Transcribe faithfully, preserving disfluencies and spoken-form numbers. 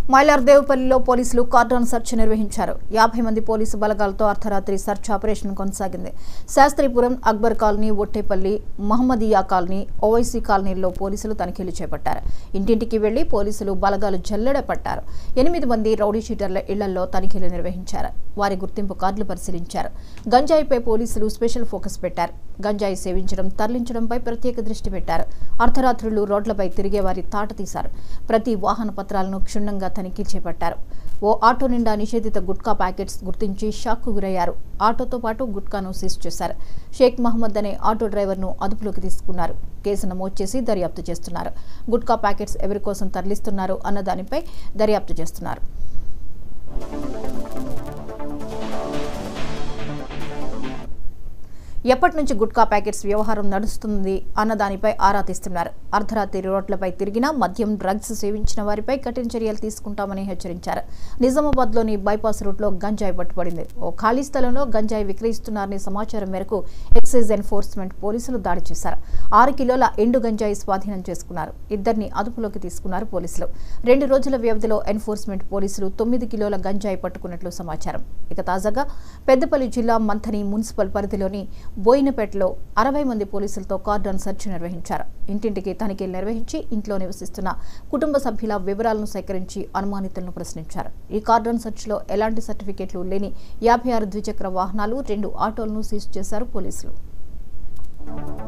మైలార్ దేవుపల్లిలో పోలీసులు cordon search నిర్వహించారు. యాభై మంది పోలీసు బలగాలతో అర్ధరాత్రి సెర్చ్ ఆపరేషన్ కొనసాగింది. శాస్త్రీపురం, అక్బర్ కాలనీ, ఒట్టేపల్లి, మహమ్మదియా కాలనీ, ఓవైసీ కాలనీల్లో పోలీసులు తనిఖీలు చేపట్టారు. ఇంటింటికి వెళ్లి పోలీసులు బలగాలు జల్లెడ పట్టారు. ఎనిమిది మంది రౌడీ షీటర్ల ఇళ్లలో తనిఖీలు నిర్వహించారు. వారి గుర్తింపు కార్డులు పరిశీలించారు. గంజాయిపై పోలీసులు స్పెషల్ ఫోకస్ పెట్టారు. గంజాయి సేవించడం, తరలించడంపై ప్రత్యేక దృష్టి పెట్టారు. అర్ధరాత్రులు రోడ్లపై తిరిగే వారి తాట తీశారు. ప్రతి వాహన పత్రాలను క్షుణ్ణంగా తనిఖీ చేపట్టారు. ఓ ఆటో నిండా నిషేధిత గుట్కా ప్యాకెట్స్ గుర్తించి షాక్కు గురయ్యారు. ఆటోతో పాటు గుట్కాను సీజ్ చేశారు. షేక్ మహమ్మద్ అనే ఆటో డ్రైవర్ను అదుపులోకి తీసుకున్నారు. కేసు నమోదు చేసి దర్యాప్తు చేస్తున్నారు. గుట్కా ప్యాకెట్స్ ఎవరి కోసం తరలిస్తున్నారు అన్న దానిపై దర్యాప్తు చేస్తున్నారు. ఎప్పటి నుంచి గుట్కా ప్యాకెట్స్ వ్యవహారం నడుస్తుంది అన్న దానిపై ఆరా తీస్తున్నారు. అర్ధరాత్రి రోడ్లపై తిరిగినా మద్యం, డ్రగ్స్ సేవించిన వారిపై కఠిన చర్యలు తీసుకుంటామని హెచ్చరించారు. నిజామాబాద్లోని బైపాస్ రూట్లో గంజాయి పట్టుబడింది. ఓ ఖాళీ స్థలంలో గంజాయి విక్రయిస్తున్నారనే సమాచారం మేరకు ఎక్సైజ్ ఎన్ఫోర్స్మెంట్ పోలీసులు దాడి చేశారు. ఆరు కిలోల ఎండు గంజాయి స్వాధీనం చేసుకున్నారు. ఇద్దరిని అదుపులోకి తీసుకున్నారు పోలీసులు. రెండు రోజుల వ్యవధిలో ఎన్ఫోర్స్మెంట్ పోలీసులు తొమ్మిది కిలోల గంజాయి పట్టుకున్నట్లు సమాచారం. ఇక తాజాగా పెద్దపల్లి జిల్లా మంథని మున్సిపల్ పరిధిలోని బోయినపేటలో అరవై మంది పోలీసులతో కార్డన్ సెర్చ్ నిర్వహించారు. ఇంటింటికి తనిఖీలు నిర్వహించి ఇంట్లో నివసిస్తున్న కుటుంబ సభ్యుల వివరాలను సేకరించి అనుమానితులను ప్రశ్నించారు. ఈ కార్డన్ సెర్చ్లో ఎలాంటి సర్టిఫికెట్లు లేని యాభై ఆరు ద్విచక్ర వాహనాలు, రెండు ఆటోలను సీజ్ చేశారు పోలీసులు.